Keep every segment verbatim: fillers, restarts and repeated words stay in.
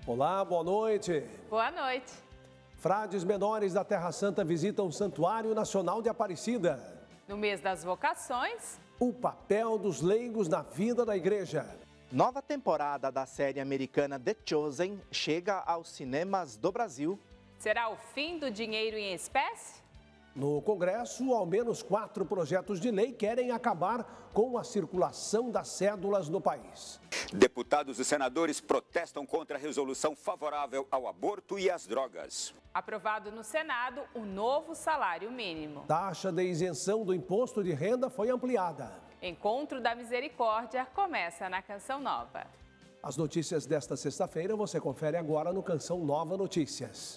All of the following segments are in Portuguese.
Olá, boa noite. Boa noite. Frades menores da Terra Santa visitam o Santuário Nacional de Aparecida. No mês das vocações, o papel dos leigos na vida da igreja. Nova temporada da série americana The Chosen chega aos cinemas do Brasil. Será o fim do dinheiro em espécie? No Congresso, ao menos quatro projetos de lei querem acabar com a circulação das cédulas no país. Deputados e senadores protestam contra a resolução favorável ao aborto e às drogas. Aprovado no Senado o novo salário mínimo. Taxa de isenção do imposto de renda foi ampliada. Encontro da Misericórdia começa na Canção Nova. As notícias desta sexta-feira você confere agora no Canção Nova Notícias.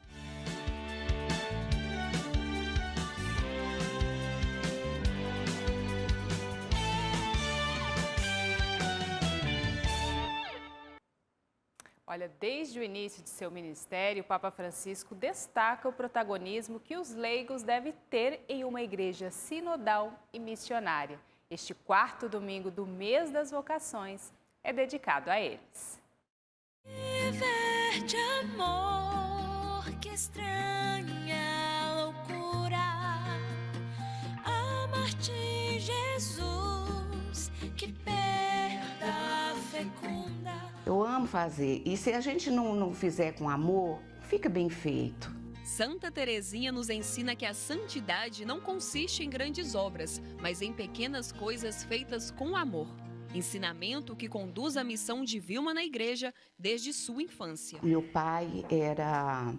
Olha, desde o início de seu ministério, o Papa Francisco destaca o protagonismo que os leigos devem ter em uma igreja sinodal e missionária. Este quarto domingo do mês das vocações é dedicado a eles. Viver de amor, que estranha loucura, amar-te, Jesus, que perda fecunda. Eu amo fazer, e se a gente não, não fizer com amor, fica bem feito. Santa Teresinha nos ensina que a santidade não consiste em grandes obras, mas em pequenas coisas feitas com amor. Ensinamento que conduz à missão de Vilma na igreja desde sua infância. Meu pai era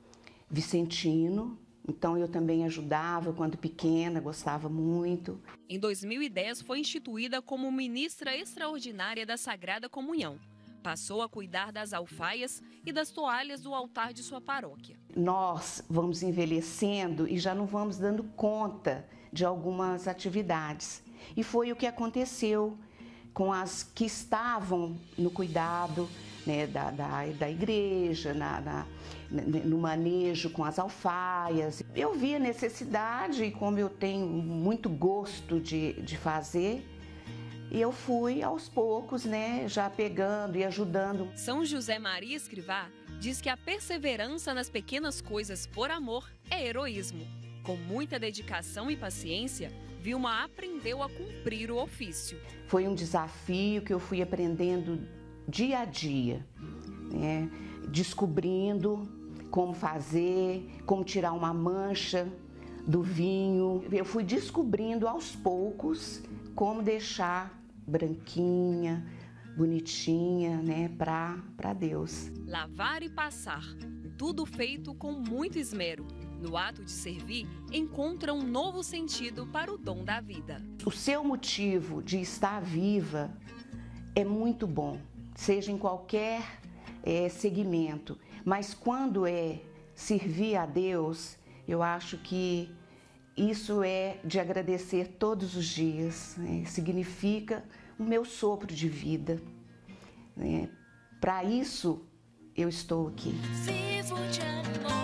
vicentino, então eu também ajudava quando pequena, gostava muito. Em dois mil e dez foi instituída como ministra extraordinária da Sagrada Comunhão. Passou a cuidar das alfaias e das toalhas do altar de sua paróquia. Nós vamos envelhecendo e já não vamos dando conta de algumas atividades. E foi o que aconteceu com as que estavam no cuidado, né, da, da, da igreja, na, na, no manejo com as alfaias. Eu vi a necessidade e como eu tenho muito gosto de, de fazer, e eu fui aos poucos, né, já pegando e ajudando. São José Maria Escrivá diz que a perseverança nas pequenas coisas por amor é heroísmo. Com muita dedicação e paciência, Vilma aprendeu a cumprir o ofício. Foi um desafio que eu fui aprendendo dia a dia, né, descobrindo como fazer, como tirar uma mancha do vinho. Eu fui descobrindo aos poucos como deixar branquinha, bonitinha, né, para para Deus. Lavar e passar, tudo feito com muito esmero. No ato de servir, encontra um novo sentido para o dom da vida. O seu motivo de estar viva é muito bom, seja em qualquer é, segmento, mas quando é servir a Deus, eu acho que isso é de agradecer todos os dias, né? Significa o meu sopro de vida, né? Para isso eu estou aqui. Vivo de amor.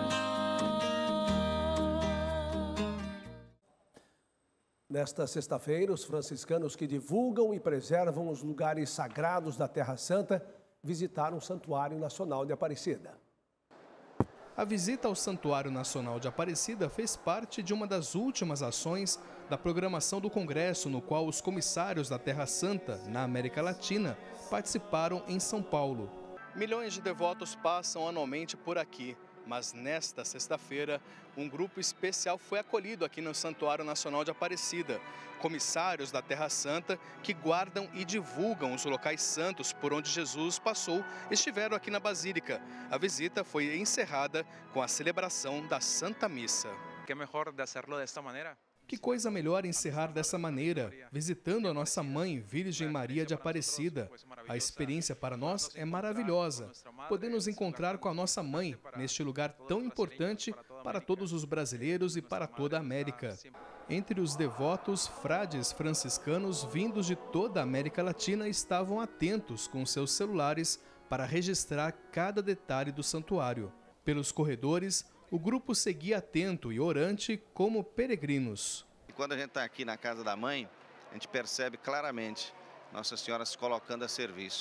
Nesta sexta-feira, os franciscanos que divulgam e preservam os lugares sagrados da Terra Santa visitaram o Santuário Nacional de Aparecida. A visita ao Santuário Nacional de Aparecida fez parte de uma das últimas ações da programação do Congresso, no qual os comissários da Terra Santa, na América Latina, participaram em São Paulo. Milhões de devotos passam anualmente por aqui, mas nesta sexta-feira, um grupo especial foi acolhido aqui no Santuário Nacional de Aparecida. Comissários da Terra Santa que guardam e divulgam os locais santos por onde Jesus passou estiveram aqui na Basílica. A visita foi encerrada com a celebração da Santa Missa. Que melhor de hacerlo desta maneira? Que coisa melhor encerrar dessa maneira, visitando a nossa mãe, Virgem Maria de Aparecida. A experiência para nós é maravilhosa, poder nos encontrar com a nossa mãe, neste lugar tão importante para todos os brasileiros e para toda a América. Entre os devotos, frades franciscanos vindos de toda a América Latina estavam atentos com seus celulares para registrar cada detalhe do santuário. Pelos corredores, o grupo seguia atento e orante como peregrinos. Quando a gente está aqui na casa da mãe, a gente percebe claramente Nossa Senhora se colocando a serviço.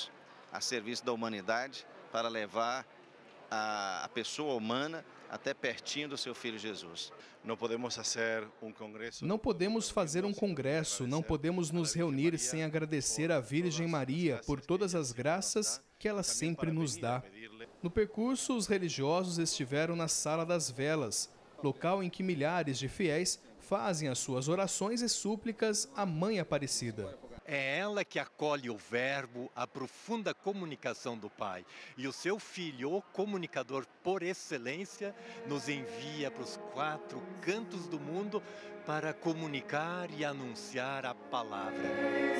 a serviço da humanidade para levar a, a pessoa humana até pertinho do seu Filho Jesus. Não podemos fazer um congresso. Não podemos fazer um congresso, não podemos nos reunir sem agradecer à Virgem Maria por todas as graças que ela sempre nos dá. No percurso, os religiosos estiveram na Sala das Velas, local em que milhares de fiéis fazem as suas orações e súplicas à Mãe Aparecida. É ela que acolhe o verbo, a profunda comunicação do Pai. E o seu Filho, o comunicador por excelência, nos envia para os quatro cantos do mundo para comunicar e anunciar a palavra.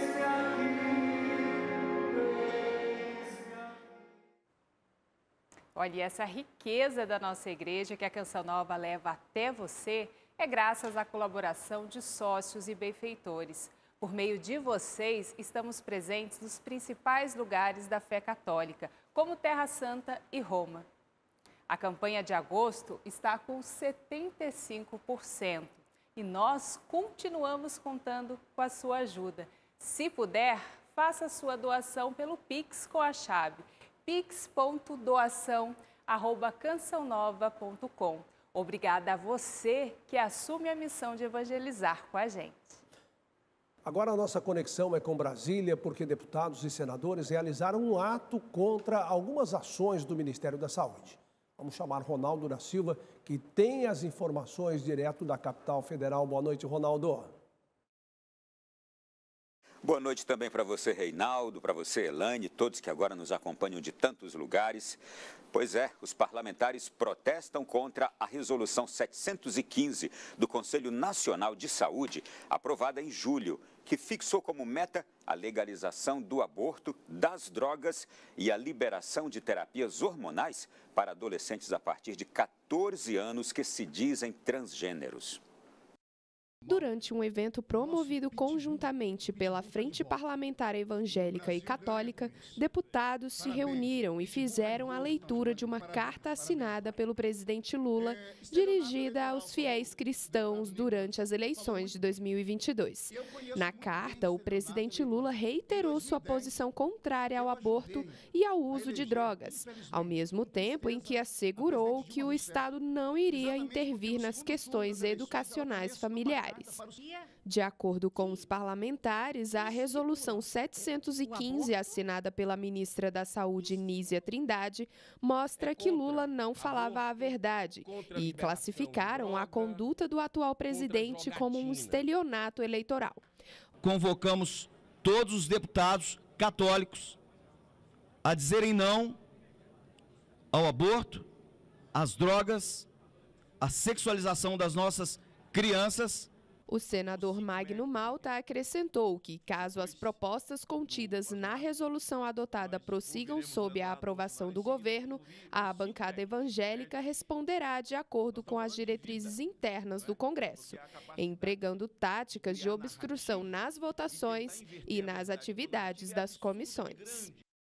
Olha, essa riqueza da nossa igreja que a Canção Nova leva até você é graças à colaboração de sócios e benfeitores. Por meio de vocês, estamos presentes nos principais lugares da fé católica, como Terra Santa e Roma. A campanha de agosto está com setenta e cinco por cento e nós continuamos contando com a sua ajuda. Se puder, faça sua doação pelo Pix com a chave pix ponto doação arroba canção nova ponto com. Obrigada a você que assume a missão de evangelizar com a gente. Agora a nossa conexão é com Brasília, porque deputados e senadores realizaram um ato contra algumas ações do Ministério da Saúde. Vamos chamar Ronaldo da Silva, que tem as informações direto da capital federal. Boa noite, Ronaldo. Boa noite também para você, Reinaldo, para você, Elaine, todos que agora nos acompanham de tantos lugares. Pois é, os parlamentares protestam contra a Resolução setecentos e quinze do Conselho Nacional de Saúde, aprovada em julho, que fixou como meta a legalização do aborto, das drogas e a liberação de terapias hormonais para adolescentes a partir de quatorze anos que se dizem transgêneros. Durante um evento promovido conjuntamente pela Frente Parlamentar Evangélica e Católica, deputados se reuniram e fizeram a leitura de uma carta assinada pelo presidente Lula, dirigida aos fiéis cristãos durante as eleições de dois mil e vinte e dois. Na carta, o presidente Lula reiterou sua posição contrária ao aborto e ao uso de drogas, ao mesmo tempo em que assegurou que o Estado não iria intervir nas questões educacionais familiares. De acordo com os parlamentares, a Resolução setecentos e quinze, assinada pela ministra da Saúde, Nízia Trindade, mostra que Lula não falava a verdade e classificaram a conduta do atual presidente como um estelionato eleitoral. Convocamos todos os deputados católicos a dizerem não ao aborto, às drogas, à sexualização das nossas crianças. O senador Magno Malta acrescentou que, caso as propostas contidas na resolução adotada prossigam sob a aprovação do governo, a bancada evangélica responderá de acordo com as diretrizes internas do Congresso, empregando táticas de obstrução nas votações e nas atividades das comissões.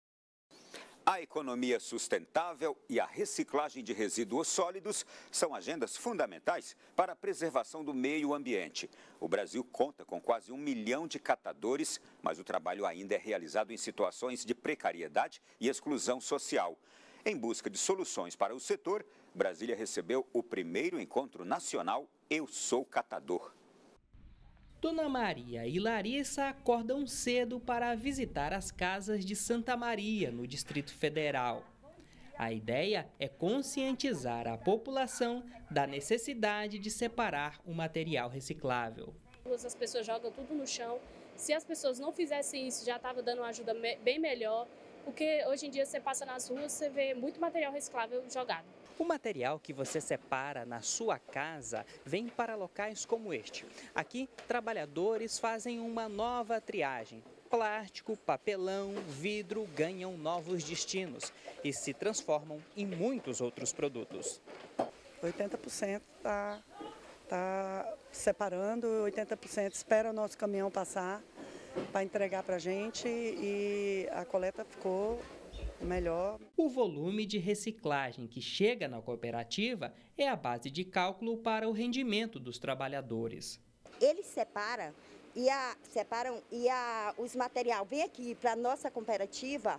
A economia sustentável e a reciclagem de resíduos sólidos são agendas fundamentais para a preservação do meio ambiente. O Brasil conta com quase um milhão de catadores, mas o trabalho ainda é realizado em situações de precariedade e exclusão social. Em busca de soluções para o setor, Brasília recebeu o primeiro encontro nacional Eu Sou Catador. Dona Maria e Larissa acordam cedo para visitar as casas de Santa Maria, no Distrito Federal. A ideia é conscientizar a população da necessidade de separar o material reciclável. As pessoas jogam tudo no chão. Se as pessoas não fizessem isso, já estava dando uma ajuda bem melhor, porque hoje em dia você passa nas ruas, você vê muito material reciclável jogado. O material que você separa na sua casa vem para locais como este. Aqui, trabalhadores fazem uma nova triagem. Plástico, papelão, vidro ganham novos destinos e se transformam em muitos outros produtos. oitenta por cento está tá separando, oitenta por cento espera o nosso caminhão passar para entregar para a gente e a coleta ficou melhor. O volume de reciclagem que chega na cooperativa é a base de cálculo para o rendimento dos trabalhadores. Eles separam e, a, separam, e a, os materiais vêm aqui para a nossa cooperativa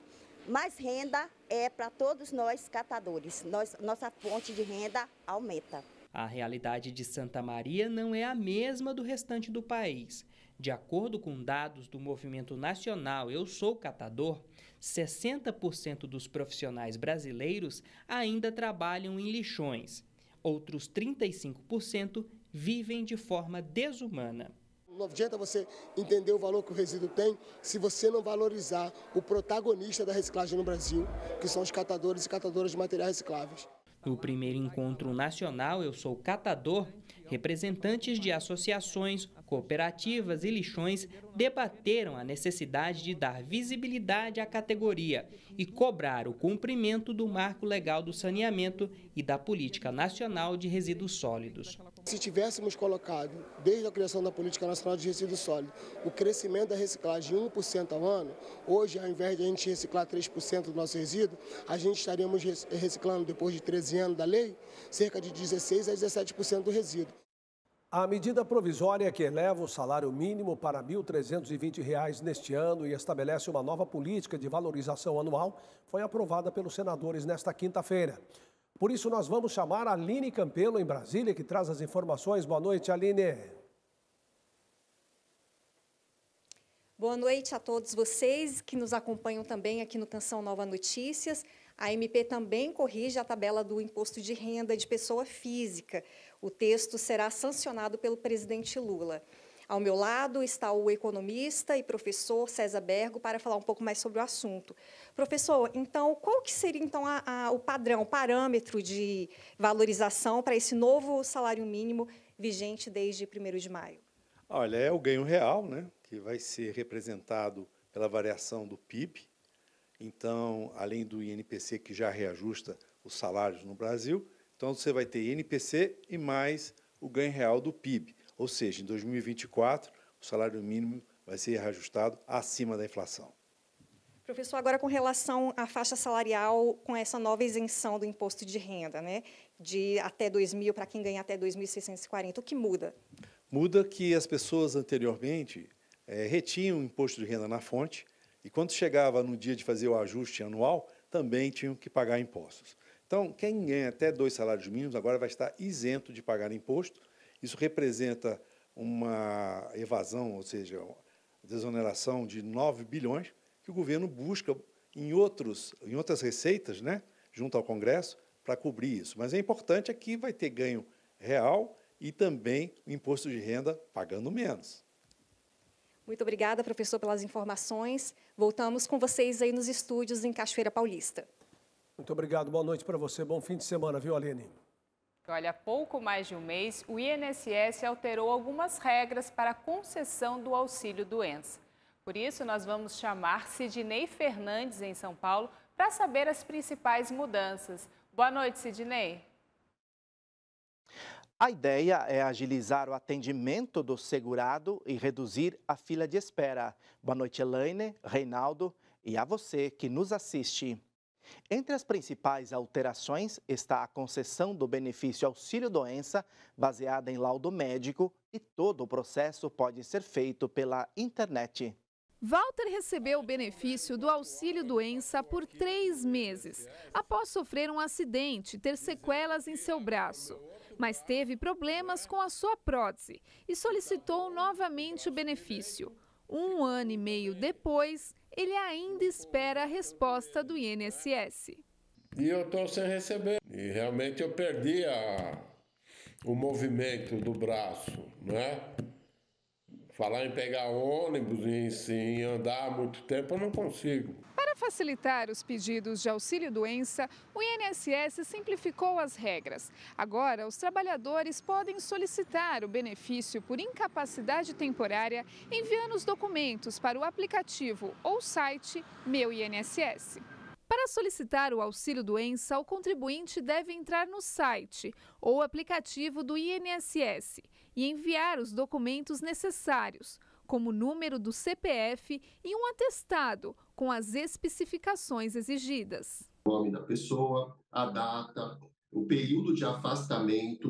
mais renda é para todos nós catadores. Nós, nossa fonte de renda aumenta. A realidade de Santa Maria não é a mesma do restante do país. De acordo com dados do Movimento Nacional Eu Sou Catador, sessenta por cento dos profissionais brasileiros ainda trabalham em lixões. Outros trinta e cinco por cento vivem de forma desumana. Não adianta você entender o valor que o resíduo tem se você não valorizar o protagonista da reciclagem no Brasil, que são os catadores e catadoras de materiais recicláveis. No primeiro encontro nacional Eu Sou Catador, representantes de associações, cooperativas e lixões debateram a necessidade de dar visibilidade à categoria e cobrar o cumprimento do marco legal do saneamento e da Política Nacional de Resíduos Sólidos. Se tivéssemos colocado, desde a criação da Política Nacional de Resíduos Sólidos, o crescimento da reciclagem em um por cento ao ano, hoje, ao invés de a gente reciclar três por cento do nosso resíduo, a gente estaríamos reciclando, depois de treze anos da lei, cerca de dezesseis a dezessete por cento do resíduo. A medida provisória que eleva o salário mínimo para mil trezentos e vinte reais neste ano e estabelece uma nova política de valorização anual foi aprovada pelos senadores nesta quinta-feira. Por isso, nós vamos chamar a Aline Campelo, em Brasília, que traz as informações. Boa noite, Aline. Boa noite a todos vocês que nos acompanham também aqui no Canção Nova Notícias. A M P também corrige a tabela do imposto de renda de pessoa física. O texto será sancionado pelo presidente Lula. Ao meu lado está o economista e professor César Bergo para falar um pouco mais sobre o assunto. Professor, então, qual que seria então a, a, o padrão, o parâmetro de valorização para esse novo salário mínimo vigente desde primeiro de maio? Olha, é o ganho real, né, que vai ser representado pela variação do P I B. Então, além do I N P C, que já reajusta os salários no Brasil, então você vai ter I N P C e mais o ganho real do P I B. Ou seja, em dois mil e vinte e quatro, o salário mínimo vai ser reajustado acima da inflação. Professor, agora com relação à faixa salarial, com essa nova isenção do imposto de renda, né, de até dois mil, para quem ganha até dois mil seiscentos e quarenta, o que muda? Muda que as pessoas anteriormente é, retinham o imposto de renda na fonte e quando chegava no dia de fazer o ajuste anual, também tinham que pagar impostos. Então, quem ganha até dois salários mínimos agora vai estar isento de pagar imposto. Isso representa uma evasão, ou seja, desoneração de nove bilhões que o governo busca em, outros, em outras receitas, né, junto ao Congresso, para cobrir isso. Mas é importante aqui vai ter ganho real e também o imposto de renda pagando menos. Muito obrigada, professor, pelas informações. Voltamos com vocês aí nos estúdios em Cachoeira Paulista. Muito obrigado, boa noite para você, bom fim de semana, viu, Aline? Olha, há pouco mais de um mês, o I N S S alterou algumas regras para a concessão do auxílio-doença. Por isso, nós vamos chamar Sidney Fernandes, em São Paulo, para saber as principais mudanças. Boa noite, Sidney. A ideia é agilizar o atendimento do segurado e reduzir a fila de espera. Boa noite, Elaine, Reinaldo e a você que nos assiste. Entre as principais alterações está a concessão do benefício auxílio-doença, baseada em laudo médico, e todo o processo pode ser feito pela internet. Walter recebeu o benefício do auxílio-doença por três meses, após sofrer um acidente e ter sequelas em seu braço. Mas teve problemas com a sua prótese e solicitou novamente o benefício. Um ano e meio depois, ele ainda espera a resposta do I N S S. E eu estou sem receber. E realmente eu perdi a, o movimento do braço, né? Falar em pegar ônibus e em andar muito tempo, eu não consigo. Para facilitar os pedidos de auxílio-doença, o I N S S simplificou as regras. Agora, os trabalhadores podem solicitar o benefício por incapacidade temporária enviando os documentos para o aplicativo ou site Meu I N S S. Para solicitar o auxílio-doença, o contribuinte deve entrar no site ou aplicativo do I N S S e enviar os documentos necessários, como o número do C P F e um atestado com as especificações exigidas. O nome da pessoa, a data, o período de afastamento,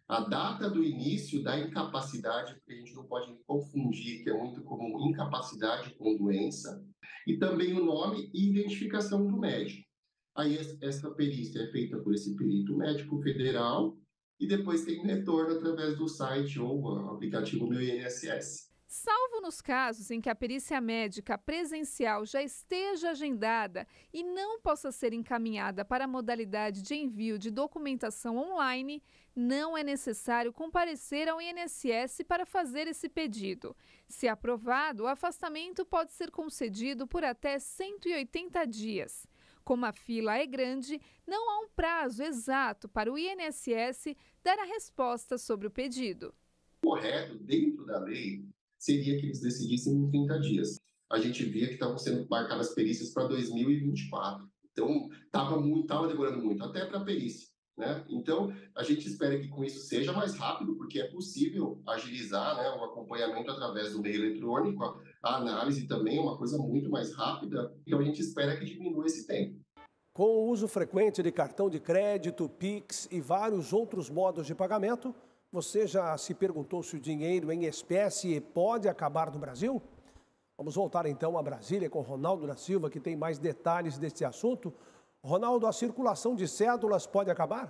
a data do início da incapacidade, porque a gente não pode confundir, que é muito comum, incapacidade com doença, e também o nome e identificação do médico. Aí essa perícia é feita por esse perito médico federal e depois tem um retorno através do site ou aplicativo Meu I N S S. Salvo nos casos em que a perícia médica presencial já esteja agendada e não possa ser encaminhada para a modalidade de envio de documentação online, não é necessário comparecer ao I N S S para fazer esse pedido. Se aprovado, o afastamento pode ser concedido por até cento e oitenta dias. Como a fila é grande, não há um prazo exato para o I N S S dar a resposta sobre o pedido. Correto, dentro da lei, seria que eles decidissem em trinta dias. A gente via que estavam sendo marcadas perícias para dois mil e vinte e quatro. Então, estava muito, tava demorando muito, até para a perícia, né? Então, a gente espera que com isso seja mais rápido, porque é possível agilizar, né, o acompanhamento através do meio eletrônico, a análise também é uma coisa muito mais rápida, então a gente espera que diminua esse tempo. Com o uso frequente de cartão de crédito, Pix e vários outros modos de pagamento, você já se perguntou se o dinheiro em espécie pode acabar no Brasil? Vamos voltar então a Brasília com Ronaldo da Silva, que tem mais detalhes deste assunto. Ronaldo, a circulação de cédulas pode acabar?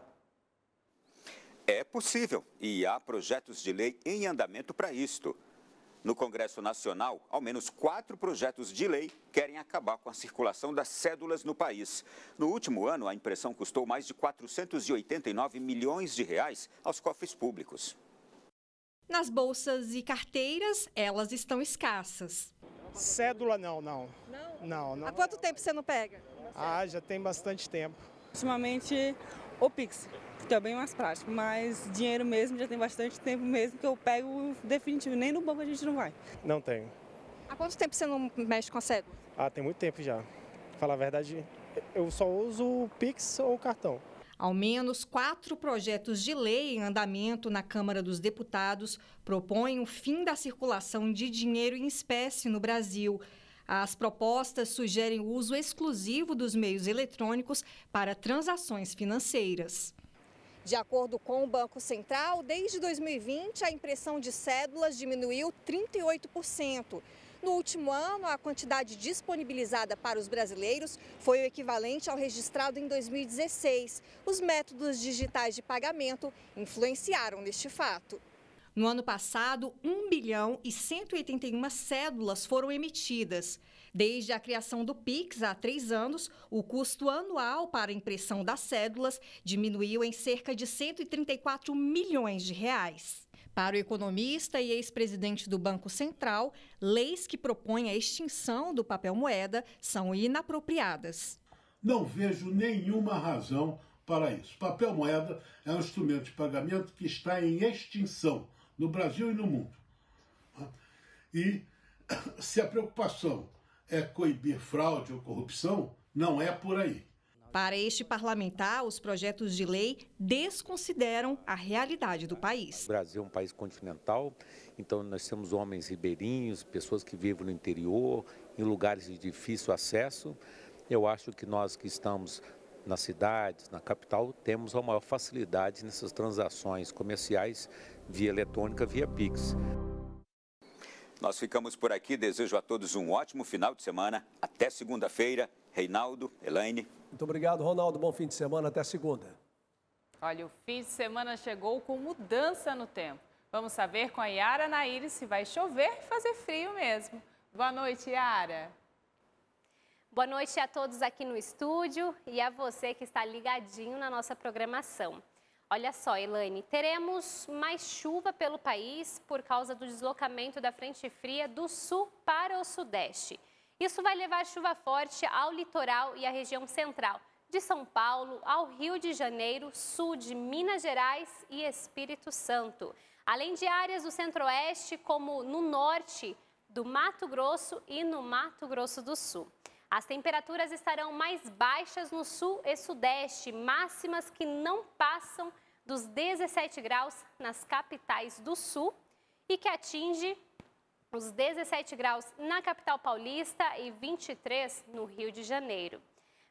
É possível e há projetos de lei em andamento para isto. No Congresso Nacional, ao menos quatro projetos de lei querem acabar com a circulação das cédulas no país. No último ano, a impressão custou mais de quatrocentos e oitenta e nove milhões de reais aos cofres públicos. Nas bolsas e carteiras, elas estão escassas. Cédula não, não. Não? Não, não. Há quanto tempo você não pega? Ah, já tem bastante tempo. Ultimamente, o Pix, que é bem mais prático, mas dinheiro mesmo já tem bastante tempo mesmo que eu pego definitivo, nem no banco a gente não vai. Não tenho. Há quanto tempo você não mexe com a cédula? Ah, tem muito tempo já. Pra falar a verdade, eu só uso o Pix ou o cartão. Ao menos quatro projetos de lei em andamento na Câmara dos Deputados propõem o fim da circulação de dinheiro em espécie no Brasil. As propostas sugerem o uso exclusivo dos meios eletrônicos para transações financeiras. De acordo com o Banco Central, desde dois mil e vinte, a impressão de cédulas diminuiu trinta e oito por cento. No último ano, a quantidade disponibilizada para os brasileiros foi o equivalente ao registrado em dois mil e dezesseis. Os métodos digitais de pagamento influenciaram neste fato. No ano passado, um bilhão e cento e oitenta e uma cédulas foram emitidas. Desde a criação do Pix, há três anos, o custo anual para a impressão das cédulas diminuiu em cerca de cento e trinta e quatro milhões de reais. Para o economista e ex-presidente do Banco Central, leis que propõem a extinção do papel moeda são inapropriadas. Não vejo nenhuma razão para isso. Papel moeda é um instrumento de pagamento que está em extinção no Brasil e no mundo. E se a preocupação é coibir fraude ou corrupção, não é por aí. Para este parlamentar, os projetos de lei desconsideram a realidade do país. O Brasil é um país continental, então nós temos homens ribeirinhos, pessoas que vivem no interior, em lugares de difícil acesso. Eu acho que nós que estamos nas cidades, na capital, temos a maior facilidade nessas transações comerciais via eletrônica, via Pix. Nós ficamos por aqui, desejo a todos um ótimo final de semana. Até segunda-feira. Reinaldo, Elaine. Muito obrigado, Ronaldo. Bom fim de semana. Até segunda. Olha, o fim de semana chegou com mudança no tempo. Vamos saber com a Yara Naíri se vai chover e fazer frio mesmo. Boa noite, Yara. Boa noite a todos aqui no estúdio e a você que está ligadinho na nossa programação. Olha só, Elaine, teremos mais chuva pelo país por causa do deslocamento da frente fria do sul para o sudeste. Isso vai levar chuva forte ao litoral e à região central de São Paulo, ao Rio de Janeiro, sul de Minas Gerais e Espírito Santo. Além de áreas do centro-oeste, como no norte do Mato Grosso e no Mato Grosso do Sul. As temperaturas estarão mais baixas no sul e sudeste, máximas que não passam dos dezessete graus nas capitais do sul e que atinge os dezessete graus na capital paulista e vinte e três no Rio de Janeiro.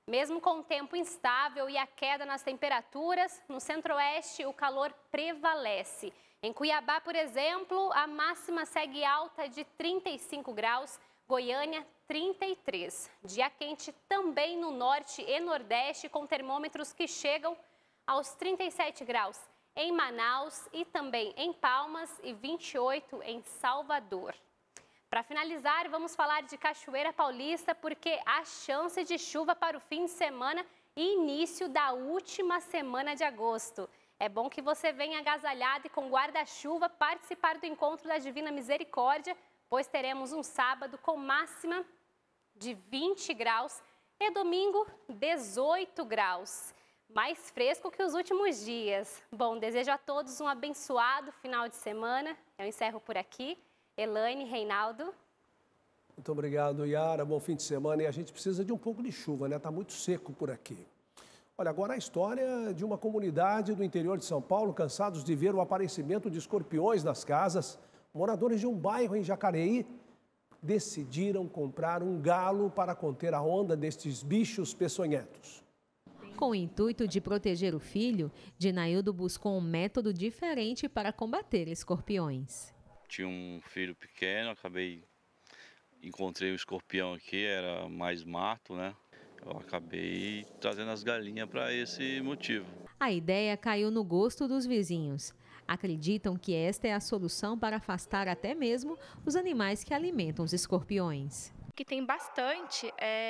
Mesmo com o tempo instável e a queda nas temperaturas, no centro-oeste o calor prevalece. Em Cuiabá, por exemplo, a máxima segue alta de trinta e cinco graus, Goiânia trinta e três. Dia quente também no norte e nordeste, com termômetros que chegam aos trinta e sete graus em Manaus e também em Palmas e vinte e oito em Salvador. Para finalizar, vamos falar de Cachoeira Paulista, porque há chance de chuva para o fim de semana e início da última semana de agosto. É bom que você venha agasalhado e com guarda-chuva participar do Encontro da Divina Misericórdia, pois teremos um sábado com máxima de vinte graus e domingo dezoito graus. Mais fresco que os últimos dias. Bom, desejo a todos um abençoado final de semana. Eu encerro por aqui. Elaine, Reinaldo. Muito obrigado, Yara. Bom fim de semana. E a gente precisa de um pouco de chuva, né? Está muito seco por aqui. Olha, agora a história de uma comunidade do interior de São Paulo, cansados de ver o aparecimento de escorpiões nas casas. Moradores de um bairro em Jacareí decidiram comprar um galo para conter a onda destes bichos peçonhentos. Com o intuito de proteger o filho, Dinaildo buscou um método diferente para combater escorpiões. Tinha um filho pequeno, acabei, encontrei um escorpião aqui, era mais mato, né? Eu acabei trazendo as galinhas para esse motivo. A ideia caiu no gosto dos vizinhos. Acreditam que esta é a solução para afastar até mesmo os animais que alimentam os escorpiões. Que tem bastante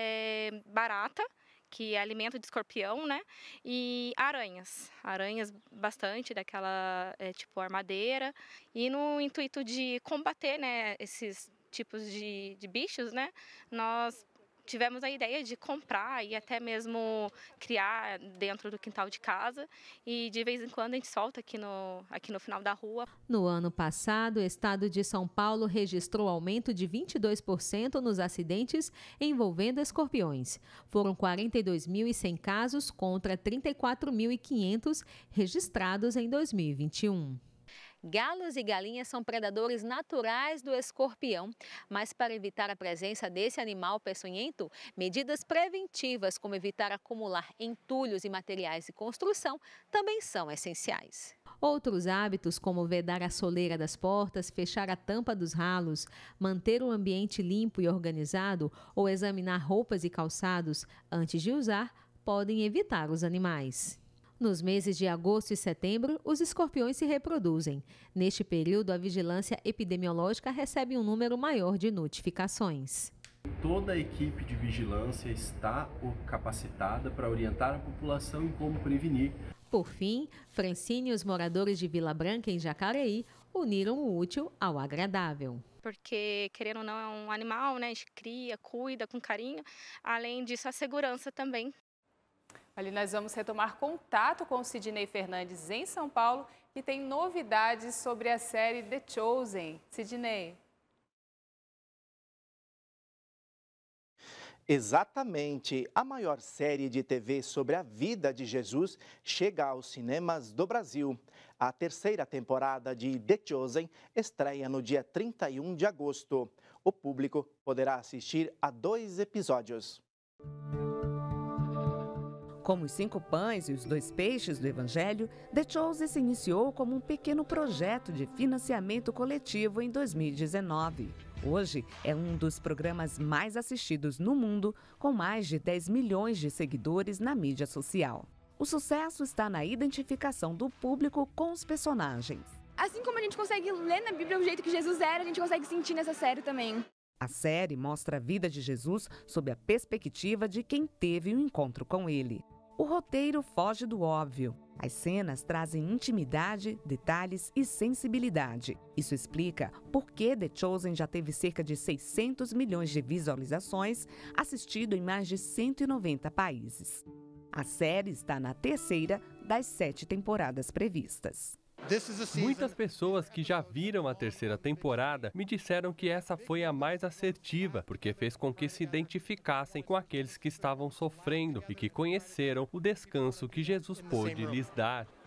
é, barata, que é alimento de escorpião, né? E aranhas, aranhas bastante daquela é, tipo armadeira. E no intuito de combater, né, esses tipos de, de bichos, né? Nós tivemos a ideia de comprar e até mesmo criar dentro do quintal de casa e de vez em quando a gente solta aqui no, aqui no final da rua. No ano passado, o estado de São Paulo registrou aumento de vinte e dois por cento nos acidentes envolvendo escorpiões. Foram quarenta e dois mil e cem casos contra trinta e quatro mil e quinhentos registrados em dois mil e vinte e um. Galos e galinhas são predadores naturais do escorpião, mas para evitar a presença desse animal peçonhento, medidas preventivas como evitar acumular entulhos e materiais de construção também são essenciais. Outros hábitos, como vedar a soleira das portas, fechar a tampa dos ralos, manter o ambiente limpo e organizado ou examinar roupas e calçados antes de usar, podem evitar os animais. Nos meses de agosto e setembro, os escorpiões se reproduzem. Neste período, a vigilância epidemiológica recebe um número maior de notificações. Toda a equipe de vigilância está capacitada para orientar a população em como prevenir. Por fim, Francine e os moradores de Vila Branca, em Jacareí, uniram o útil ao agradável. Porque, querendo ou não, é um animal, né? A gente cria, cuida com carinho. Além disso, a segurança também. Ali nós vamos retomar contato com o Sidney Fernandes em São Paulo, que tem novidades sobre a série The Chosen. Sidney. Exatamente. A maior série de T V sobre a vida de Jesus chega aos cinemas do Brasil. A terceira temporada de The Chosen estreia no dia trinta e um de agosto. O público poderá assistir a dois episódios. Como os cinco pães e os dois peixes do Evangelho, The Chosen se iniciou como um pequeno projeto de financiamento coletivo em dois mil e dezenove. Hoje é um dos programas mais assistidos no mundo, com mais de dez milhões de seguidores na mídia social. O sucesso está na identificação do público com os personagens. Assim como a gente consegue ler na Bíblia o jeito que Jesus era, a gente consegue sentir nessa série também. A série mostra a vida de Jesus sob a perspectiva de quem teve um encontro com ele. O roteiro foge do óbvio. As cenas trazem intimidade, detalhes e sensibilidade. Isso explica por que The Chosen já teve cerca de seiscentos milhões de visualizações, assistido em mais de cento e noventa países. A série está na terceira das sete temporadas previstas. Muitas pessoas que já viram a terceira temporada me disseram que essa foi a mais assertiva, porque fez com que se identificassem com aqueles que estavam sofrendo e que conheceram o descanso que Jesus pôde lhes dar.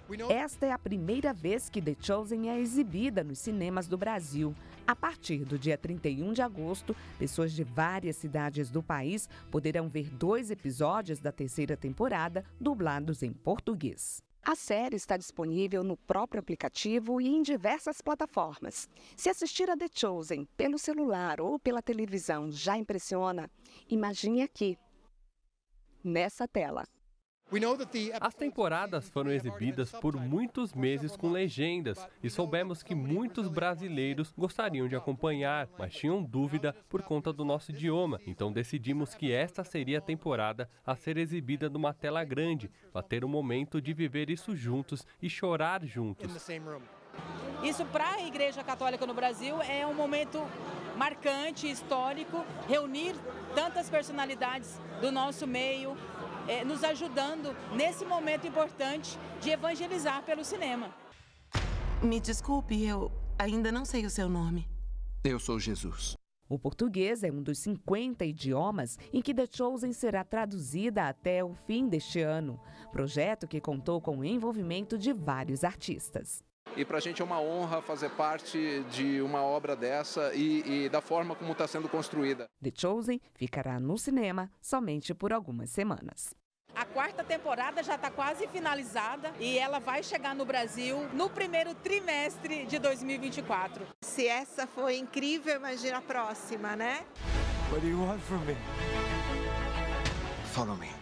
Esta é a primeira vez que The Chosen é exibida nos cinemas do Brasil. A partir do dia trinta e um de agosto, pessoas de várias cidades do país poderão ver dois episódios da terceira temporada dublados em português. A série está disponível no próprio aplicativo e em diversas plataformas. Se assistir a The Chosen pelo celular ou pela televisão já impressiona, imagine aqui, nessa tela. As temporadas foram exibidas por muitos meses com legendas e soubemos que muitos brasileiros gostariam de acompanhar, mas tinham dúvida por conta do nosso idioma. Então decidimos que esta seria a temporada a ser exibida numa tela grande, para ter o momento de viver isso juntos e chorar juntos. Isso para a Igreja Católica no Brasil é um momento marcante, histórico, reunir tantas personalidades do nosso meio, É, nos ajudando nesse momento importante de evangelizar pelo cinema. Me desculpe, eu ainda não sei o seu nome. Eu sou Jesus. O português é um dos cinquenta idiomas em que The Chosen será traduzida até o fim deste ano. Projeto que contou com o envolvimento de vários artistas. E para a gente é uma honra fazer parte de uma obra dessa e, e da forma como está sendo construída. The Chosen ficará no cinema somente por algumas semanas. A quarta temporada já está quase finalizada e ela vai chegar no Brasil no primeiro trimestre de dois mil e vinte e quatro. Se essa foi incrível, imagina a próxima, né? What do you want from me? Follow me.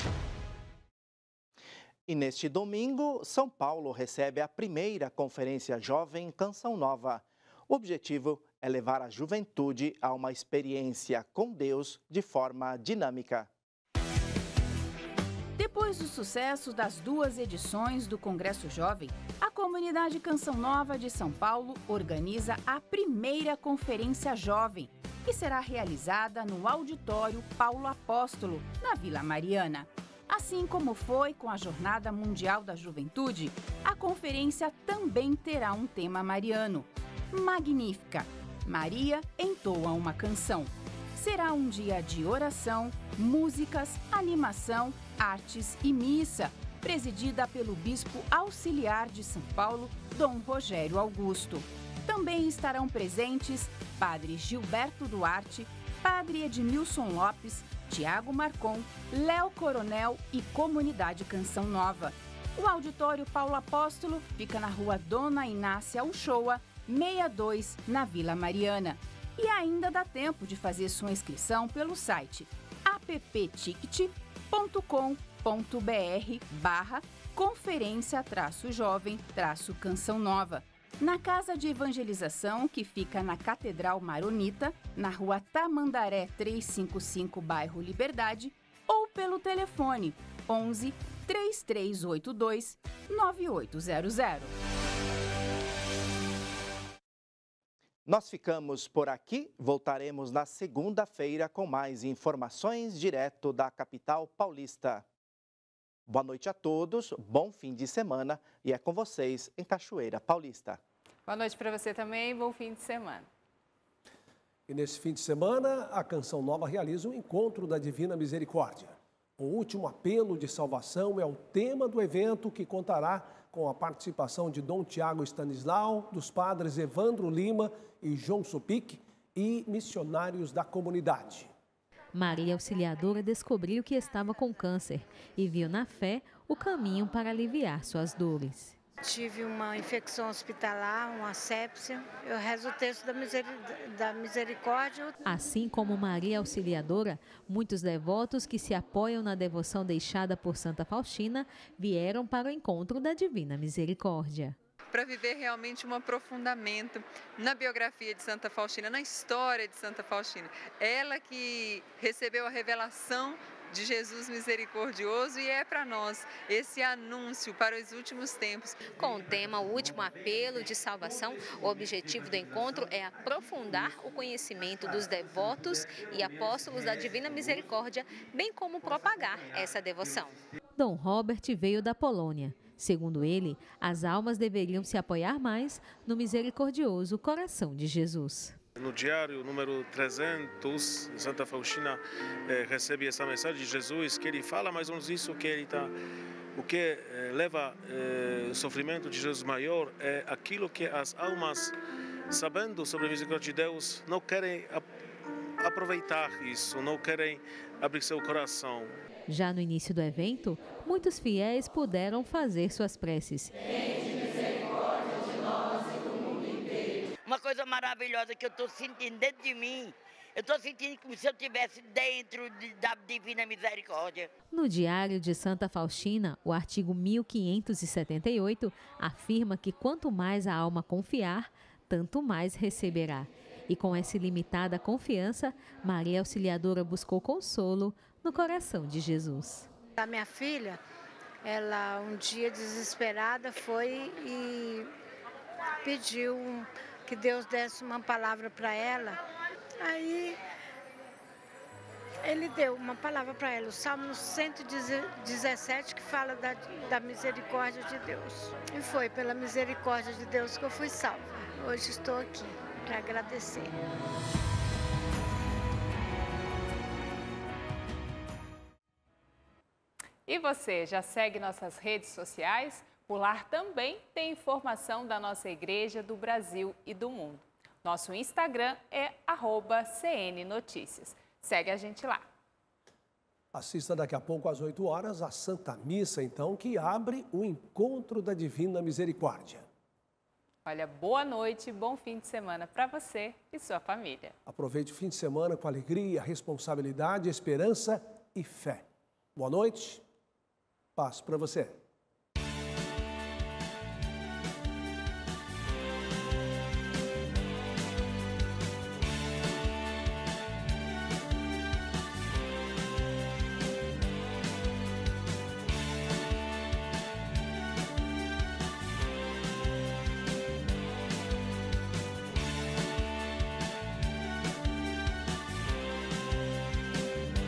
E neste domingo, São Paulo recebe a primeira Conferência Jovem Canção Nova. O objetivo é levar a juventude a uma experiência com Deus de forma dinâmica. Depois do sucesso das duas edições do Congresso Jovem, a comunidade Canção Nova de São Paulo organiza a primeira Conferência Jovem, que será realizada no Auditório Paulo Apóstolo, na Vila Mariana. Assim como foi com a Jornada Mundial da Juventude, a conferência também terá um tema mariano. Magnífica! Maria entoa uma canção. Será um dia de oração, músicas, animação, artes e missa, presidida pelo Bispo Auxiliar de São Paulo, Dom Rogério Augusto. Também estarão presentes Padre Gilberto Duarte, Padre Edmilson Lopes, Tiago Marcon, Léo Coronel e Comunidade Canção Nova. O Auditório Paulo Apóstolo fica na rua Dona Inácia Uchoa, sessenta e dois, na Vila Mariana. E ainda dá tempo de fazer sua inscrição pelo site appticket ponto com ponto br barra conferência traço jovem traço canção nova. Na Casa de Evangelização, que fica na Catedral Maronita, na rua Tamandaré trezentos e cinquenta e cinco, bairro Liberdade, ou pelo telefone onze, três três oito dois, nove oito zero zero. Nós ficamos por aqui, voltaremos na segunda-feira com mais informações direto da capital paulista. Boa noite a todos, bom fim de semana e é com vocês em Cachoeira Paulista. Boa noite para você também, bom fim de semana. E nesse fim de semana, a Canção Nova realiza o Encontro da Divina Misericórdia. O último apelo de salvação é o tema do evento, que contará com a participação de Dom Tiago Stanislau, dos padres Evandro Lima e João Sopic e missionários da comunidade. Maria Auxiliadora descobriu que estava com câncer e viu na fé o caminho para aliviar suas dores. Tive uma infecção hospitalar, uma sepsia. Eu rezo o texto da, miseri da misericórdia. Assim como Maria Auxiliadora, muitos devotos que se apoiam na devoção deixada por Santa Faustina vieram para o encontro da Divina Misericórdia. Para viver realmente um aprofundamento na biografia de Santa Faustina, na história de Santa Faustina. Ela que recebeu a revelação de Jesus misericordioso e é para nós esse anúncio para os últimos tempos. Com o tema O Último Apelo de Salvação, o objetivo do encontro é aprofundar o conhecimento dos devotos e apóstolos da Divina Misericórdia, bem como propagar essa devoção. Dom Robert veio da Polônia. Segundo ele, as almas deveriam se apoiar mais no misericordioso coração de Jesus. No diário número trezentos, Santa Faustina eh, recebe essa mensagem de Jesus, que ele fala mais ou menos isso que ele está o que eh, leva eh, o sofrimento de Jesus maior é aquilo que as almas, sabendo sobre a misericórdia de Deus, não querem aproveitar isso, não querem abrir seu coração. Já no início do evento, muitos fiéis puderam fazer suas preces. Uma coisa maravilhosa que eu estou sentindo dentro de mim, eu estou sentindo como se eu estivesse dentro de, da Divina Misericórdia. No Diário de Santa Faustina, o artigo mil quinhentos e setenta e oito afirma que quanto mais a alma confiar, tanto mais receberá. E com essa ilimitada confiança, Maria Auxiliadora buscou consolo no coração de Jesus. A minha filha, ela um dia desesperada foi e pediu que Deus desse uma palavra para ela. Aí ele deu uma palavra para ela, o Salmo cento e dezessete, que fala da, da misericórdia de Deus. E foi pela misericórdia de Deus que eu fui salva. Hoje estou aqui para agradecer. E você, já segue nossas redes sociais? Por lá também tem informação da nossa igreja, do Brasil e do mundo. Nosso Instagram é arroba C N Notícias. Segue a gente lá. Assista daqui a pouco às oito horas a Santa Missa, então, que abre o Encontro da Divina Misericórdia. Olha, boa noite, bom fim de semana para você e sua família. Aproveite o fim de semana com alegria, responsabilidade, esperança e fé. Boa noite, paz para você.